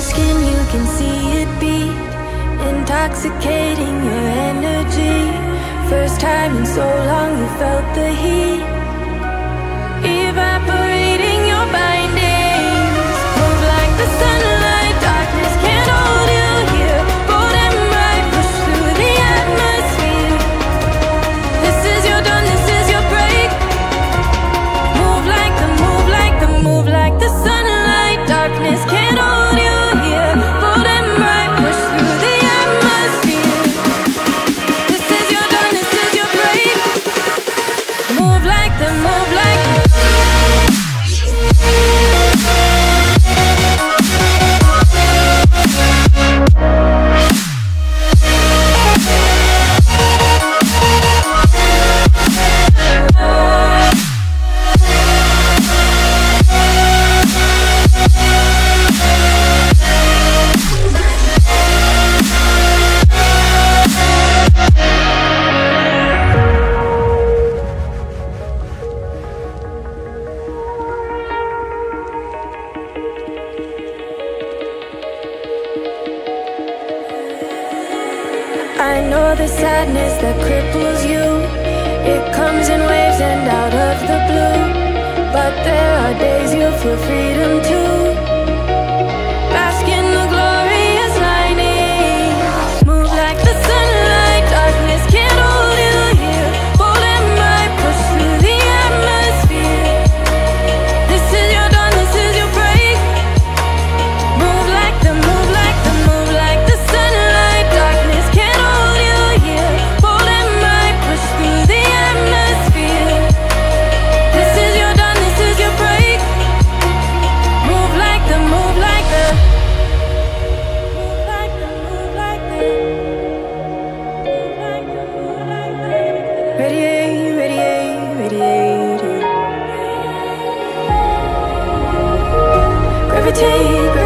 skin, you can see it beat, intoxicating your energy. First time in so long you felt the heat, evaporating your bindings. Move like the sunlight, darkness can't hold you here. Bold and bright, push through the atmosphere. This is your dawn, this is your break. Move like the, move like the, move like the sunlight, darkness can't hold you here. Bold and bright, push through the atmosphere. This is your dawn, this is your break. Move like the, move like the. I know the sadness that cripples you, it comes in waves and out of the blue. But there are days you feel freedom too. Bask in the glorious lightning. Move like the sunlight, darkness can't hold you here. Bold and bright, push through the atmosphere. This is your dawn, this is your break. Move like the, move like the, move like the sunlight, darkness can't hold you here. Bold and bright, push through the atmosphere. This is your dawn, this is your break. Move like the, move like the, move like the, move like the, move like the, move like the. Radiate, radiate, radiate. Gravitate, gravitate.